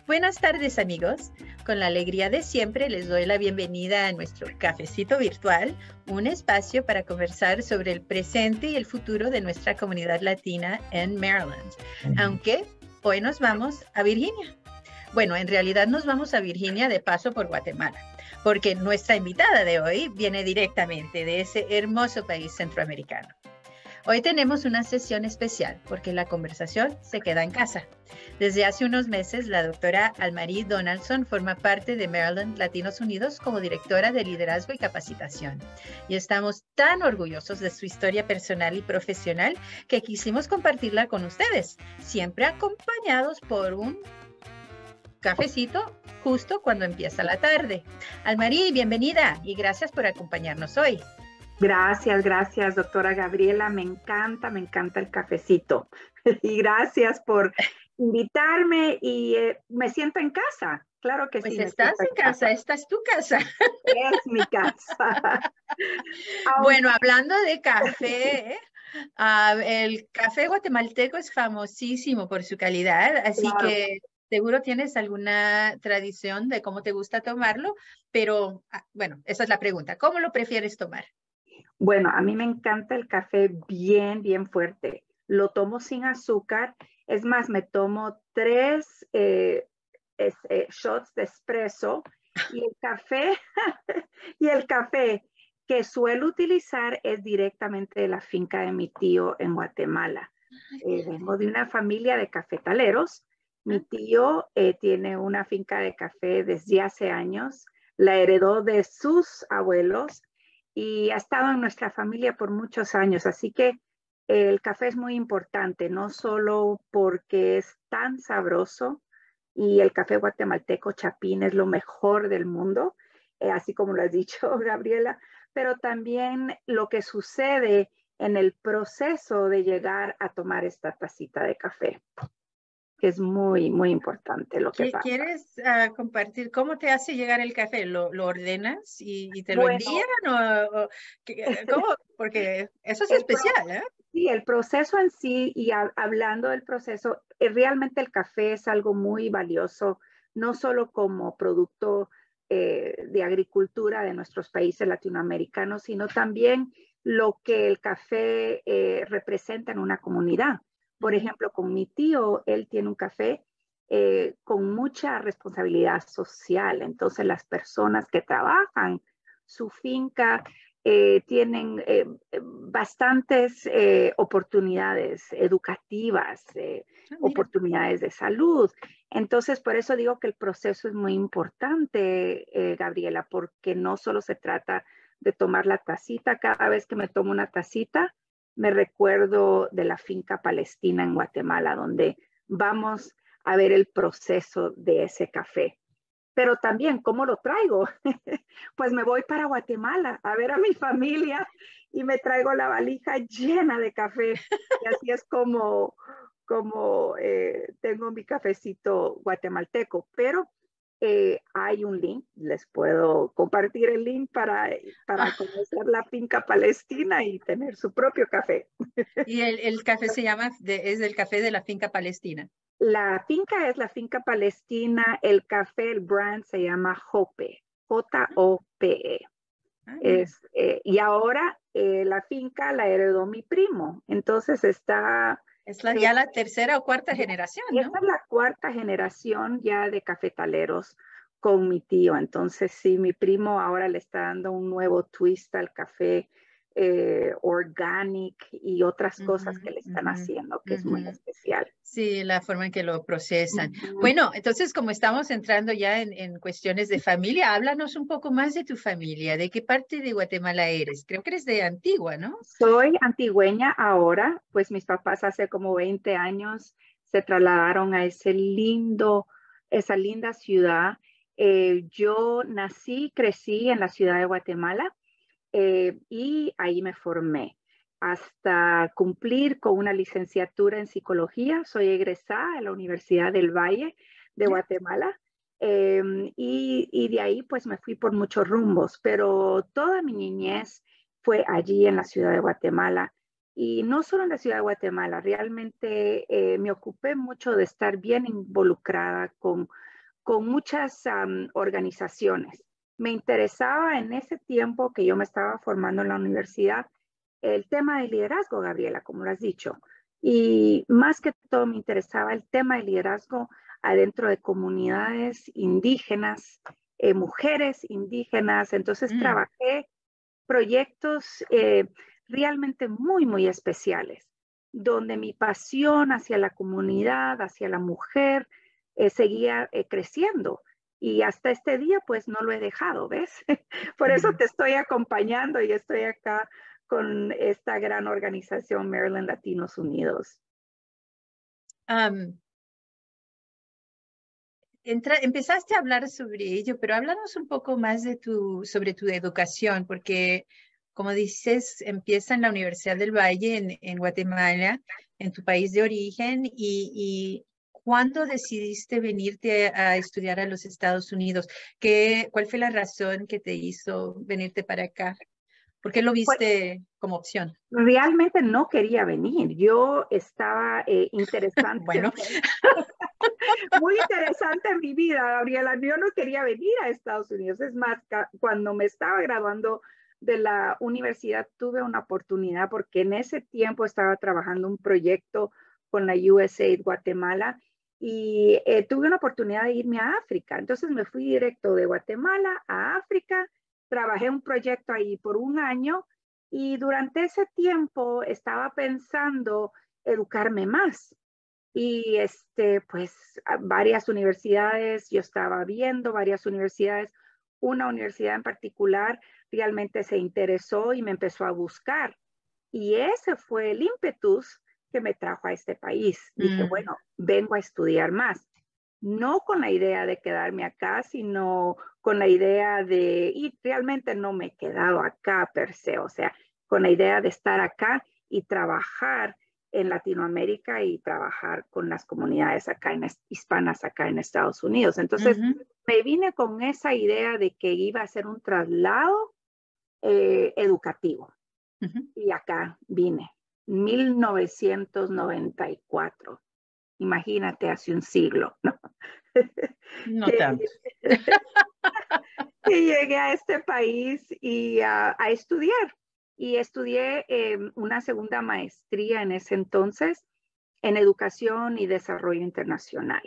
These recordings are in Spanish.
Buenas tardes, amigos. Con la alegría de siempre les doy la bienvenida a nuestro cafecito virtual, un espacio para conversar sobre el presente y el futuro de nuestra comunidad latina en Maryland. Aunque hoy nos vamos a Virginia. Bueno, en realidad nos vamos a Virginia de paso por Guatemala, porque nuestra invitada de hoy viene directamente de ese hermoso país centroamericano. Hoy tenemos una sesión especial porque la conversación se queda en casa. Desde hace unos meses, la doctora Almarie Donaldson forma parte de Maryland Latinos Unidos como directora de liderazgo y capacitación. Y estamos tan orgullosos de su historia personal y profesional que quisimos compartirla con ustedes, siempre acompañados por un cafecito justo cuando empieza la tarde. Almarie, bienvenida y gracias por acompañarnos hoy. Gracias, doctora Gabriela. Me encanta el cafecito. Y gracias por invitarme y me siento en casa. Claro que pues sí. Pues estás en casa, esta es tu casa. Es mi casa. Bueno, hablando de café, el café guatemalteco es famosísimo por su calidad, así Claro. que seguro tienes alguna tradición de cómo te gusta tomarlo, pero bueno, esa es la pregunta. ¿Cómo lo prefieres tomar? Bueno, a mí me encanta el café bien fuerte. Lo tomo sin azúcar. Es más, me tomo 3 shots de espresso y el café, y el café que suelo utilizar es directamente de la finca de mi tío en Guatemala. Vengo de una familia de cafetaleros. Mi tío tiene una finca de café desde hace años. La heredó de sus abuelos y ha estado en nuestra familia por muchos años. Así que el café es muy importante, no solo porque es tan sabroso y el café guatemalteco Chapín es lo mejor del mundo, así como lo has dicho, Gabriela, pero también lo que sucede en el proceso de llegar a tomar esta tacita de café, que es muy importante lo que pasa. ¿Quieres compartir cómo te hace llegar el café? ¿Lo ordenas y te lo Bueno, envían? ¿Cómo? Porque eso es especial, ¿eh? Sí, el proceso en sí, y hablando del proceso, realmente el café es algo muy valioso, no solo como producto de agricultura de nuestros países latinoamericanos, sino también lo que el café representa en una comunidad. Por ejemplo, con mi tío, él tiene un café con mucha responsabilidad social. Entonces, las personas que trabajan su finca tienen bastantes oportunidades educativas, oportunidades de salud. Entonces, por eso digo que el proceso es muy importante, Gabriela, porque no solo se trata de tomar la tacita. Cada vez que me tomo una tacita, me recuerdo de la finca palestina en Guatemala, donde vamos a ver el proceso de ese café. Pero también, ¿cómo lo traigo? Pues me voy para Guatemala a ver a mi familia y me traigo la valija llena de café. Y así es como tengo mi cafecito guatemalteco. Pero hay un link, les puedo compartir el link para conocer la finca palestina y tener su propio café. Y el café se llama, es del café de la finca palestina. La finca es la finca palestina, el café, el brand se llama Jope, Jope. Y ahora la finca la heredó mi primo, entonces está... Es ya la tercera o cuarta generación, ¿no? Esta es la 4ª generación ya de cafetaleros con mi tío, entonces sí, mi primo ahora le está dando un nuevo twist al café organic y otras cosas que le están haciendo, que es muy especial. Sí, la forma en que lo procesan. Bueno, entonces como estamos entrando ya en cuestiones de familia, háblanos un poco más de tu familia. ¿De qué parte de Guatemala eres? Creo que eres de Antigua, ¿no? Soy antigüeña ahora, pues mis papás hace como 20 años se trasladaron a esa linda ciudad. Yo nací, crecí en la ciudad de Guatemala y ahí me formé hasta cumplir con una licenciatura en psicología. Soy egresada de la Universidad del Valle de Guatemala. Y de ahí pues me fui por muchos rumbos, pero toda mi niñez fue allí en la ciudad de Guatemala. Y no solo en la ciudad de Guatemala, realmente me ocupé mucho de estar bien involucrada con con muchas organizaciones. Me interesaba en ese tiempo que yo me estaba formando en la universidad el tema de liderazgo, Gabriela, como lo has dicho. Y más que todo me interesaba el tema de liderazgo adentro de comunidades indígenas, mujeres indígenas. Entonces trabajé proyectos realmente muy, muy especiales, donde mi pasión hacia la comunidad, hacia la mujer, seguía creciendo. Y hasta este día, pues no lo he dejado, ¿ves? Por eso te estoy acompañando y estoy acá con esta gran organización Maryland Latinos Unidos. Empezaste a hablar sobre ello, pero háblanos un poco más de sobre tu educación, porque como dices, empieza en la Universidad del Valle en Guatemala, en tu país de origen, y ¿cuándo decidiste venirte a estudiar a los Estados Unidos? ¿Cuál fue la razón que te hizo venirte para acá? ¿Por qué lo viste como opción? Realmente no quería venir. Yo estaba interesante. Bueno. Muy interesante en mi vida, Gabriela. Yo no quería venir a Estados Unidos. Es más, cuando me estaba graduando de la universidad, tuve una oportunidad porque en ese tiempo estaba trabajando un proyecto con la USAID Guatemala y tuve una oportunidad de irme a África. Entonces me fui directo de Guatemala a África, trabajé un proyecto ahí por un año y durante ese tiempo estaba pensando educarme más. Y pues varias universidades, yo estaba viendo varias universidades, una universidad en particular realmente se interesó y me empezó a buscar. Y ese fue el ímpetus que me trajo a este país. Dije, bueno, vengo a estudiar más. No con la idea de quedarme acá, sino con la idea y realmente no me he quedado acá per se, o sea, con la idea de estar acá y trabajar en Latinoamérica y trabajar con las comunidades acá hispanas acá en Estados Unidos. Entonces, me vine con esa idea de que iba a ser un traslado educativo. Y acá vine, 1994. Imagínate, hace un siglo, ¿no? No tanto. Que llegué a este país y a estudiar. Y estudié una segunda maestría en ese entonces en educación y desarrollo internacional.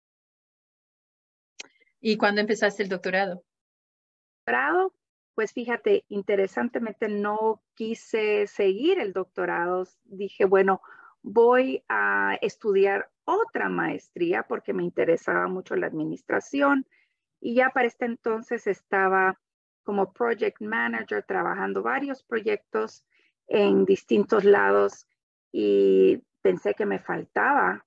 ¿Y cuándo empezaste el doctorado? Doctorado, pues fíjate, interesantemente no quise seguir el doctorado. Dije, bueno, voy a estudiar otra maestría porque me interesaba mucho la administración y ya para este entonces estaba como project manager trabajando varios proyectos en distintos lados y pensé que me faltaba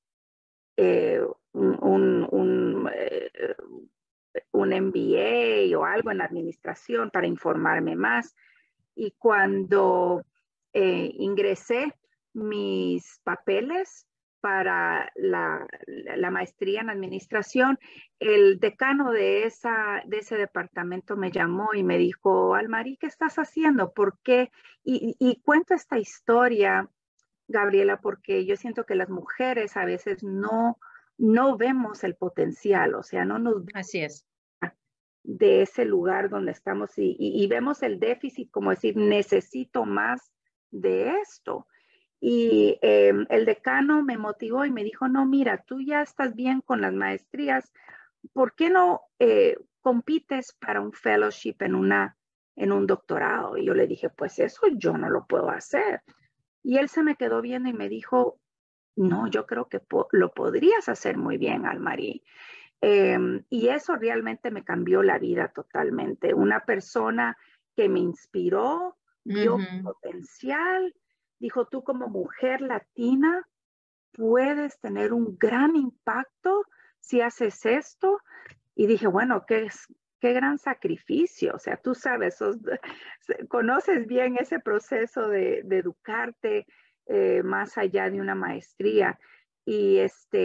un MBA o algo en administración para informarme más. Y cuando ingresé mis papeles para la maestría en administración, el decano de ese departamento me llamó y me dijo, Almarí, ¿qué estás haciendo? ¿Por qué? Y cuento esta historia, Gabriela, porque yo siento que las mujeres a veces no vemos el potencial, o sea, no nos Así es. de ese lugar donde estamos y vemos el déficit como decir, necesito más de esto. Y el decano me motivó y me dijo, no, mira, tú ya estás bien con las maestrías, ¿por qué no compites para un fellowship en un doctorado? Y yo le dije, pues eso yo no lo puedo hacer. Y él se me quedó viendo y me dijo, no, yo creo que lo podrías hacer muy bien, Almarí. Y eso realmente me cambió la vida totalmente. Una persona que me inspiró, vio potencial, dijo, tú como mujer latina puedes tener un gran impacto si haces esto. Y dije, bueno, qué gran sacrificio. O sea, tú sabes, conoces bien ese proceso de educarte más allá de una maestría. Y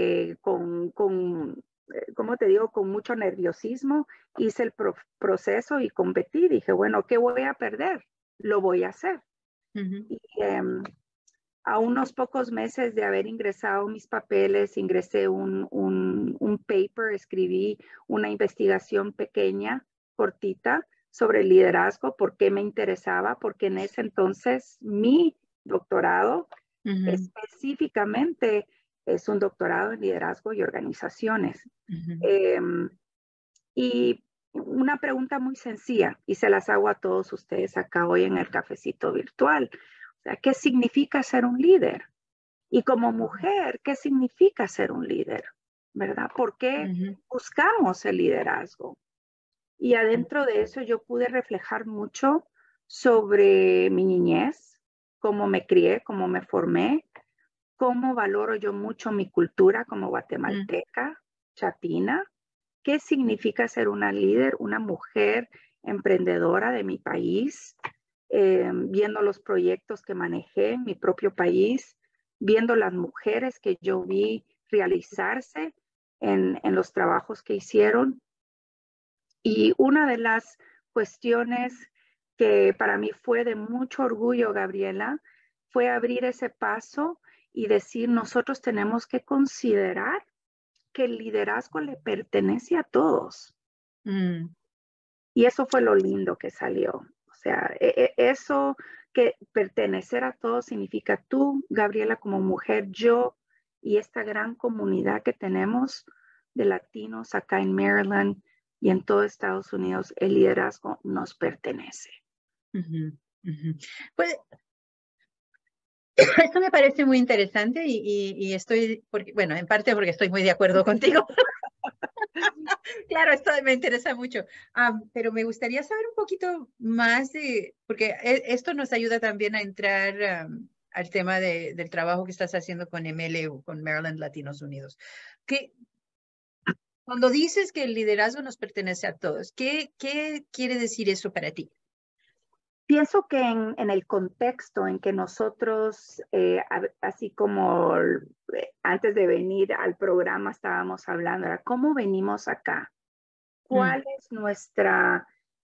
¿cómo te digo? Con mucho nerviosismo hice el proceso y competí. Dije, bueno, ¿qué voy a perder? Lo voy a hacer. Y A unos pocos meses de haber ingresado mis papeles, ingresé un paper, escribí una investigación pequeña, cortita, sobre el liderazgo, por qué me interesaba, porque en ese entonces mi doctorado específicamente es un doctorado en liderazgo y organizaciones. Y una pregunta muy sencilla, y se las hago a todos ustedes acá hoy en el cafecito virtual. O sea, ¿qué significa ser un líder? Y como mujer, ¿qué significa ser un líder? ¿Verdad? ¿Por qué buscamos el liderazgo? Y adentro de eso yo pude reflejar mucho sobre mi niñez, cómo me crié, cómo me formé, cómo valoro yo mucho mi cultura como guatemalteca, chatina, qué significa ser una líder, una mujer emprendedora de mi país, viendo los proyectos que manejé en mi propio país, viendo las mujeres que yo vi realizarse en los trabajos que hicieron. Y una de las cuestiones que para mí fue de mucho orgullo, Gabriela, fue abrir ese paso y decir, nosotros tenemos que considerar que el liderazgo le pertenece a todos. Y eso fue lo lindo que salió. O sea, eso que pertenecer a todos significa tú, Gabriela, como mujer, yo y esta gran comunidad que tenemos de latinos acá en Maryland y en todo Estados Unidos, el liderazgo nos pertenece. Pues esto me parece muy interesante y estoy, bueno, en parte porque estoy muy de acuerdo contigo. Claro, esto me interesa mucho, pero me gustaría saber un poquito más porque esto nos ayuda también a entrar al tema del trabajo que estás haciendo con MLU, con Maryland Latinos Unidos. Cuando dices que el liderazgo nos pertenece a todos, ¿qué quiere decir eso para ti? Pienso que en el contexto en que nosotros, así como antes de venir al programa estábamos hablando, era cómo venimos acá, cuál es nuestra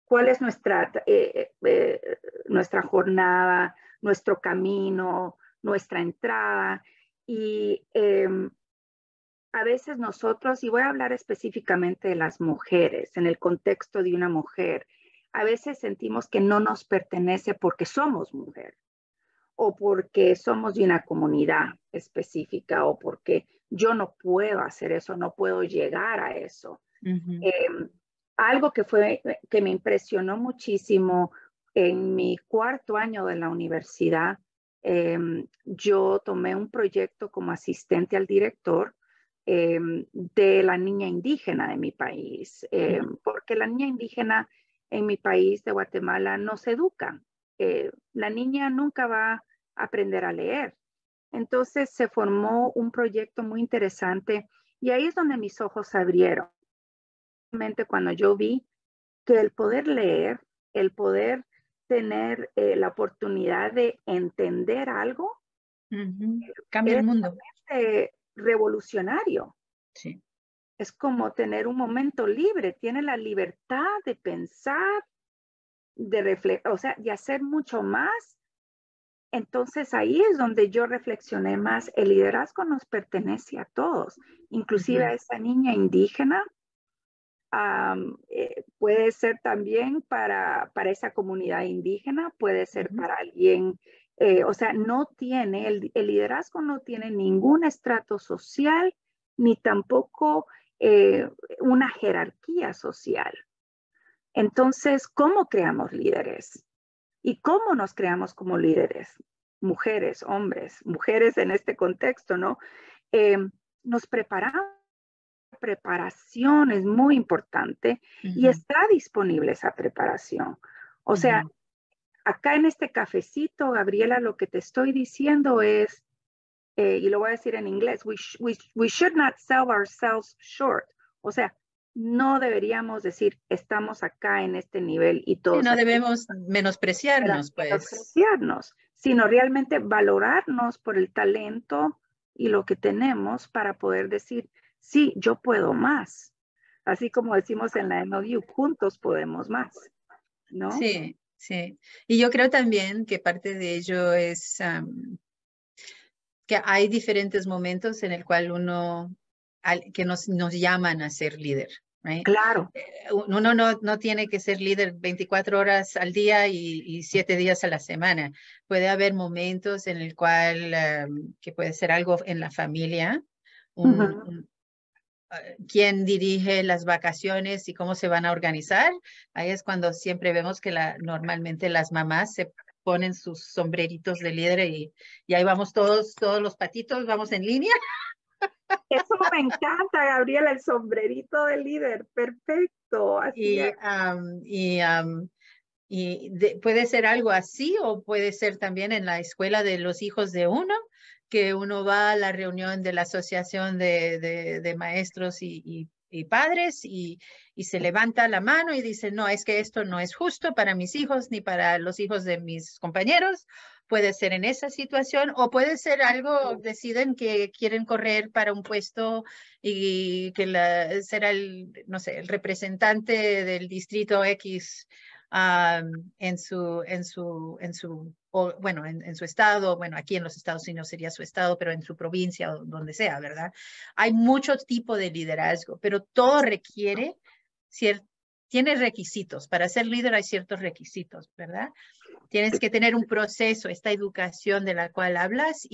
nuestra jornada, nuestro camino, nuestra entrada. Y a veces nosotros, y voy a hablar específicamente de las mujeres, en el contexto de una mujer, a veces sentimos que no nos pertenece porque somos mujer o porque somos de una comunidad específica o porque yo no puedo hacer eso, no puedo llegar a eso. Algo que me impresionó muchísimo en mi cuarto año de la universidad, yo tomé un proyecto como asistente al director de la niña indígena de mi país, porque la niña indígena en mi país de Guatemala no se educa. La niña nunca va a aprender a leer. Entonces se formó un proyecto muy interesante y ahí es donde mis ojos se abrieron. Cuando yo vi que el poder leer, el poder tener la oportunidad de entender algo, Cambia el mundo. Revolucionario. Sí. Es como tener un momento libre, tiene la libertad de pensar, de reflejar, o sea, de hacer mucho más. Entonces ahí es donde yo reflexioné más, el liderazgo nos pertenece a todos, inclusive a esa niña indígena. Puede ser también para esa comunidad indígena, puede ser para alguien, o sea, no tiene, el liderazgo no tiene ningún estrato social, ni tampoco una jerarquía social. Entonces, ¿cómo creamos líderes? ¿Y cómo nos creamos como líderes? Mujeres, hombres, mujeres en este contexto, ¿no? Nos preparamos. Preparación es muy importante y está disponible esa preparación. O sea, acá en este cafecito, Gabriela, lo que te estoy diciendo es, y lo voy a decir en inglés, we should not sell ourselves short. O sea, no deberíamos decir, estamos acá en este nivel y todos. Sí, no debemos menospreciarnos, pues. Menospreciarnos, sino realmente valorarnos por el talento y lo que tenemos para poder decir, sí, yo puedo más. Así como decimos en la MLU, juntos podemos más, ¿no? Sí, sí. Y yo creo también que parte de ello es que hay diferentes momentos en el cual que nos llaman a ser líder. Right? Claro. Uno no tiene que ser líder 24 horas al día y 7 días a la semana. Puede haber momentos en el cual, que puede ser algo en la familia, quién dirige las vacaciones y cómo se van a organizar. Ahí es cuando siempre vemos que normalmente las mamás se ponen sus sombreritos de líder y ahí vamos todos los patitos, vamos en línea. Eso me encanta, Gabriela, el sombrerito de líder, perfecto, así es. Puede ser algo así o puede ser también en la escuela de los hijos de uno, que uno va a la reunión de la asociación de maestros y padres y se levanta la mano y dice, no, es que esto no es justo para mis hijos ni para los hijos de mis compañeros. Puede ser en esa situación o puede ser algo, deciden que quieren correr para un puesto y que será no sé, el representante del distrito X en su estado, bueno, aquí en los Estados Unidos sería su estado, pero en su provincia o donde sea, ¿verdad? Hay mucho tipo de liderazgo, pero todo requiere tiene requisitos. Para ser líder hay ciertos requisitos, ¿verdad? Tienes que tener un proceso, esta educación de la cual hablas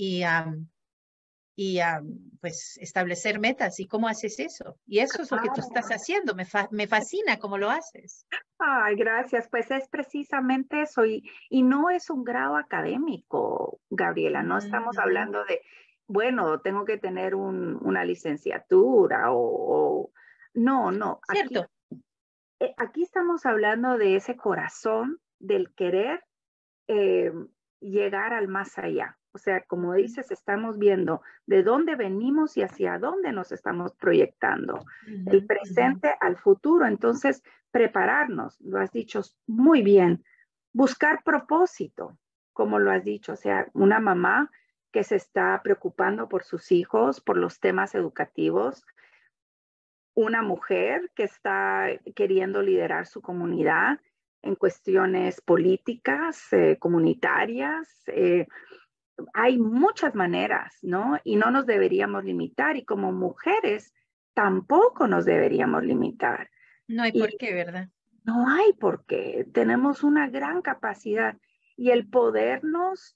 pues establecer metas. ¿Y cómo haces eso? Y eso es lo que tú estás haciendo. Me fascina cómo lo haces. Ay, gracias. Pues es precisamente eso. Y no es un grado académico, Gabriela. No estamos hablando de, bueno, tengo que tener una licenciatura no. Cierto. Aquí estamos hablando de ese corazón del querer llegar al más allá. O sea, como dices, estamos viendo de dónde venimos y hacia dónde nos estamos proyectando, el presente al futuro. Entonces, prepararnos, lo has dicho muy bien, buscar propósito, como lo has dicho, o sea, una mamá que se está preocupando por sus hijos, por los temas educativos, una mujer que está queriendo liderar su comunidad en cuestiones políticas, comunitarias. Hay muchas maneras, ¿no? Y no nos deberíamos limitar. Y como mujeres, tampoco nos deberíamos limitar. No hay por qué, ¿verdad? No hay por qué. Tenemos una gran capacidad y el podernos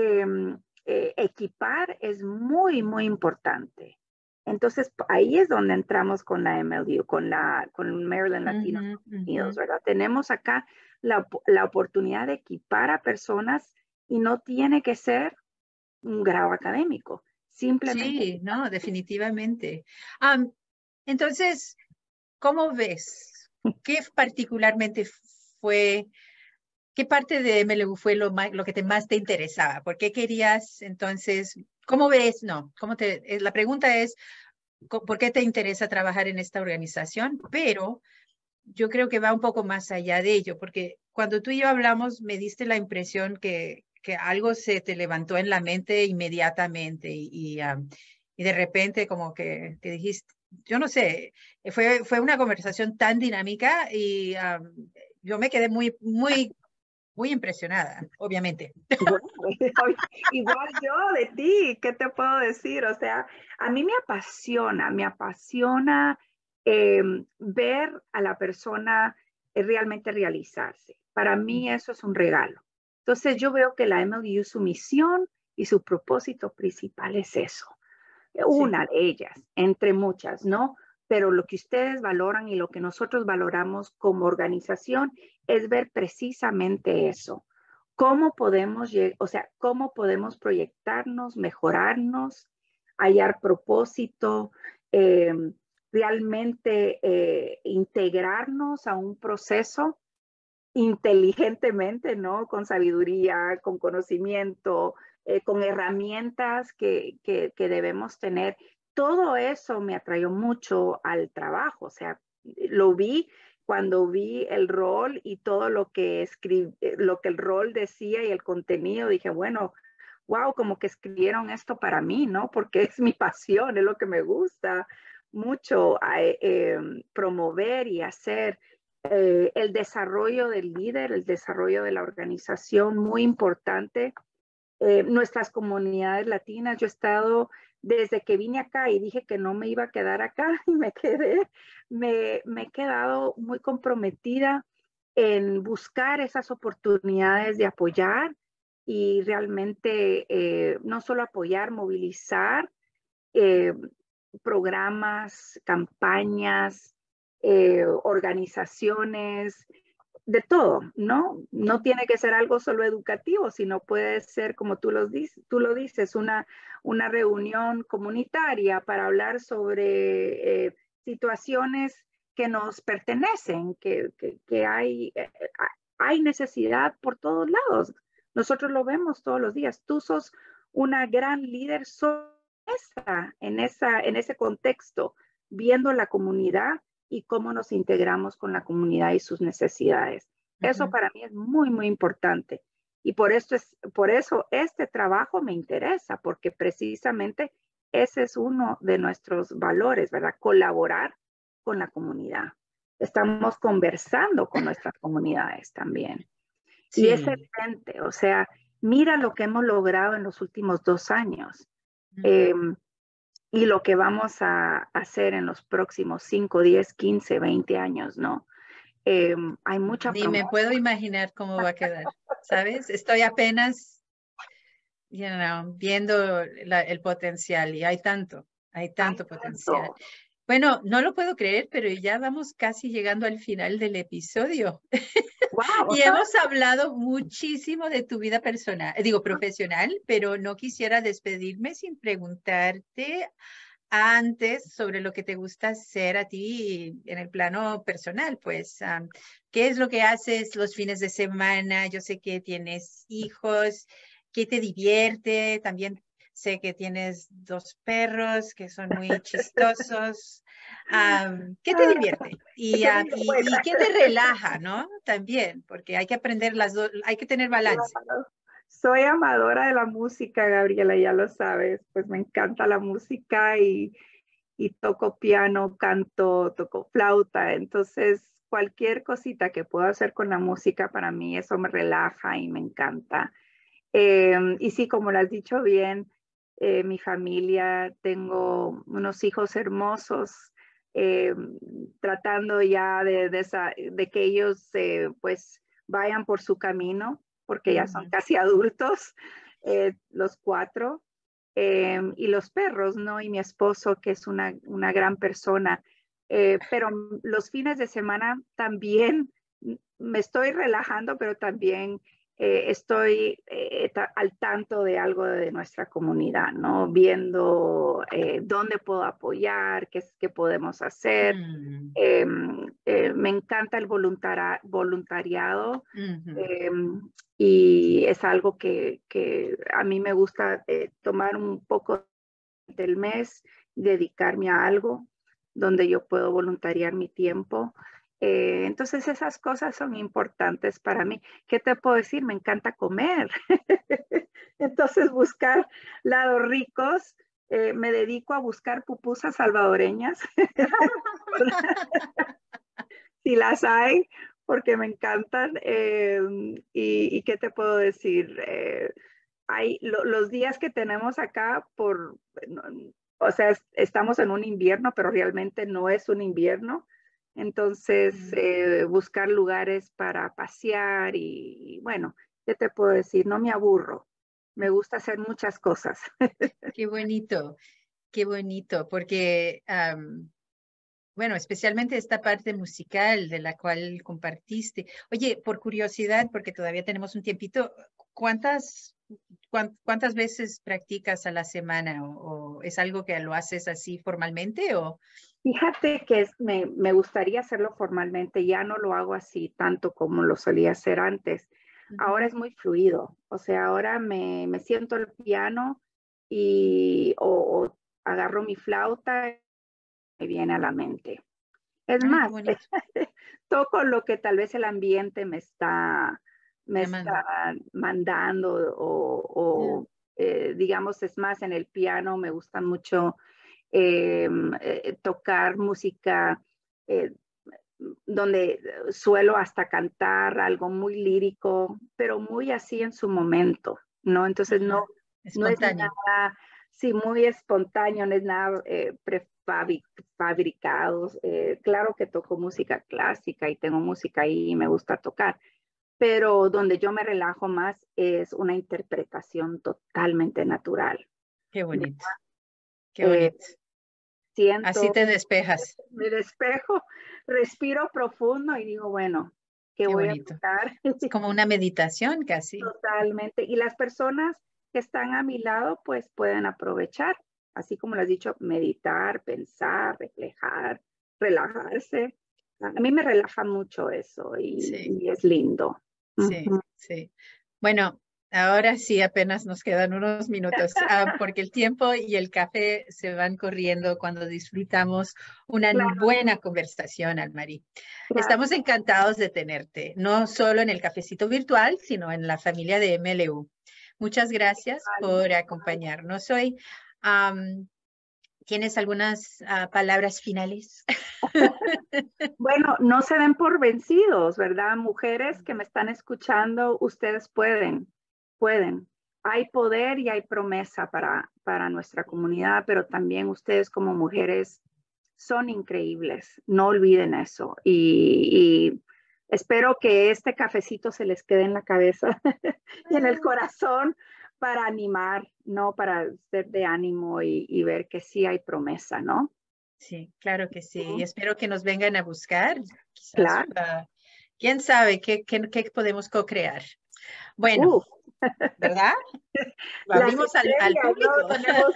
equipar es muy, muy importante. Entonces, ahí es donde entramos con la MLU, con Maryland Latino Unidos, ¿verdad? Tenemos acá la oportunidad de equipar a personas y no tiene que ser un grado académico, simplemente. Sí, no, definitivamente. Entonces, ¿cómo ves? ¿Qué particularmente fue, qué parte de MLU fue lo que más te interesaba? ¿Por qué querías entonces, cómo ves? No, la pregunta es, ¿por qué te interesa trabajar en esta organización? Pero yo creo que va un poco más allá de ello, porque cuando tú y yo hablamos, me diste la impresión que algo se te levantó en la mente inmediatamente y de repente como que dijiste, yo no sé, fue una conversación tan dinámica y yo me quedé muy, muy, muy impresionada, obviamente. Bueno, igual yo de ti, ¿qué te puedo decir? O sea, a mí me apasiona ver a la persona realmente realizarse. Para mí eso es un regalo. Entonces yo veo que la MLU, su misión y su propósito principal es eso. Una de ellas, entre muchas, ¿no? Pero lo que ustedes valoran y lo que nosotros valoramos como organización es ver precisamente eso. ¿Cómo podemos, o sea, cómo podemos proyectarnos, mejorarnos, hallar propósito, eh, realmente integrarnos a un proceso inteligentemente, ¿no? Con sabiduría, con conocimiento, con herramientas que debemos tener. Todo eso me atrayó mucho al trabajo, o sea, lo vi cuando vi el rol y todo lo que lo que el rol decía y el contenido, dije, bueno, wow, como que escribieron esto para mí, ¿no? Porque es mi pasión, es lo que me gusta mucho promover y hacer el desarrollo del líder, el desarrollo de la organización, muy importante. nuestras comunidades latinas. Yo he estado desde que vine acá y dije que no me iba a quedar acá y me quedé, me he quedado muy comprometida en buscar esas oportunidades de apoyar y realmente no solo apoyar, movilizar eh, programas, campañas, organizaciones, de todo, ¿no? No tiene que ser algo solo educativo, sino puede ser, como tú lo dices, una reunión comunitaria para hablar sobre situaciones que nos pertenecen, que hay necesidad por todos lados. Nosotros lo vemos todos los días. Tú sos una gran líder en ese contexto, viendo la comunidad y cómo nos integramos con la comunidad y sus necesidades. Eso para mí es muy, muy importante. Y por eso este trabajo me interesa, porque precisamente ese es uno de nuestros valores, ¿verdad? Colaborar con la comunidad. Estamos conversando con nuestras comunidades también. Y es Sí. evidente, o sea, mira lo que hemos logrado en los últimos 2 años. Eh, y lo que vamos a hacer en los próximos 5, 10, 15, 20 años, ¿no? Hay mucha Ni me promesa. puedo imaginar cómo va a quedar, ¿sabes? Estoy apenas, viendo el potencial y hay Hay tanto potencial. tanto. Bueno, no lo puedo creer, pero ya vamos casi llegando al final del episodio. ¡Wow! Y hemos hablado muchísimo de tu vida personal, digo profesional, pero no quisiera despedirme sin preguntarte antes sobre lo que te gusta hacer a ti en el plano personal, pues, ¿qué es lo que haces los fines de semana? Yo sé que tienes hijos, ¿qué te divierte? También sé que tienes 2 perros que son muy chistosos. ¿Qué te divierte? Y, ¿Qué te digo? Bueno, y qué te relaja, ¿no? También, porque hay que aprender las dos, hay que tener balance. claro. Soy amadora de la música, Gabriela, ya lo sabes. Pues me encanta la música y toco piano, canto, toco flauta. Entonces, cualquier cosita que pueda hacer con la música, para mí eso me relaja y me encanta. Y sí, como lo has dicho bien, mi familia, tengo unos hijos hermosos, eh, tratando ya de que ellos pues vayan por su camino, porque ya son Ujú. casi adultos, los 4. Y los perros, ¿no? Y mi esposo, que es una gran persona. Pero los fines de semana también me estoy relajando, pero también estoy al tanto de algo de nuestra comunidad, ¿no? Viendo dónde puedo apoyar, qué podemos hacer. Mm, Me encanta el voluntariado ujú. eh, y es algo que a mí me gusta tomar un poco del mes, dedicarme a algo donde yo puedo voluntariar mi tiempo. Entonces esas cosas son importantes para mí. ¿Qué te puedo decir? Me encanta comer. Entonces buscar lados ricos. Me dedico a buscar pupusas salvadoreñas, si las hay, porque me encantan. Y qué te puedo decir? Los días que tenemos acá no, o sea, estamos en un invierno, pero realmente no es un invierno. Entonces, Mm. buscar lugares para pasear y bueno, ¿qué te puedo decir? No me aburro. Me gusta hacer muchas cosas. Qué bonito, porque, bueno, especialmente esta parte musical de la cual compartiste. Oye, por curiosidad, porque todavía tenemos un tiempito, ¿cuántas, cuántas veces practicas a la semana? O es algo que lo haces así formalmente? O... Fíjate que me gustaría hacerlo formalmente, ya no lo hago así tanto como lo solía hacer antes. Ahora Ujú. es muy fluido, o sea, ahora me siento al piano o agarro mi flauta y me viene a la mente. Es Ay, qué más, bonito. toco lo que tal vez el ambiente me Llamando. está mandando Ya. digamos, es más, en el piano me gusta mucho tocar música eh, donde suelo hasta cantar algo muy lírico, pero muy así en su momento. ¿no? Entonces no es nada, sí, muy espontáneo, no es nada prefabricados. Claro que toco música clásica y tengo música ahí y me gusta tocar, pero donde yo me relajo más es una interpretación totalmente natural. Qué bonito, qué bonito. Siento, así te despejas. Me despejo, respiro profundo y digo, bueno, ¿qué voy bonito. a tocar? Es como una meditación casi. Totalmente. Y las personas que están a mi lado, pues pueden aprovechar, así como les he dicho, meditar, pensar, reflejar, relajarse. A mí me relaja mucho eso y es lindo. Sí, sí. Bueno, ahora sí apenas nos quedan unos minutos, porque el tiempo y el café se van corriendo cuando disfrutamos una buena conversación, Anne-Marie. Estamos encantados de tenerte, no solo en el cafecito virtual, sino en la familia de MLU. Muchas gracias por acompañarnos hoy. ¿Tienes algunas palabras finales? Bueno, no se den por vencidos, ¿verdad? Mujeres que me están escuchando, ustedes pueden. Hay poder y hay promesa para nuestra comunidad, pero también ustedes como mujeres son increíbles. No olviden eso. Y espero que este cafecito se les quede en la cabeza y en el corazón para animar, ¿no? Para ser de ánimo y ver que sí hay promesa, ¿no? Sí, claro que sí. Y espero que nos vengan a buscar. Quizás, claro. ¿Quién sabe qué podemos co-crear? Bueno, ¿verdad? Lo abrimos al público. No, tenemos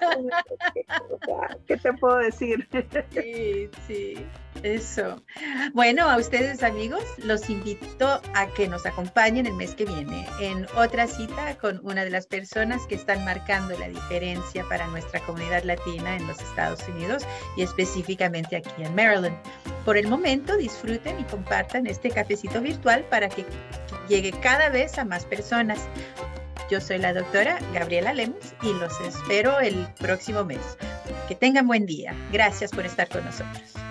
¿qué te puedo decir? Sí, sí, eso. Bueno, a ustedes amigos, los invito a que nos acompañen el mes que viene en otra cita con una de las personas que están marcando la diferencia para nuestra comunidad latina en los Estados Unidos y específicamente aquí en Maryland. Por el momento, disfruten y compartan este cafecito virtual para que llegue cada vez a más personas. Yo soy la doctora Gabriela Lemus y los espero el próximo mes. Que tengan buen día. Gracias por estar con nosotros.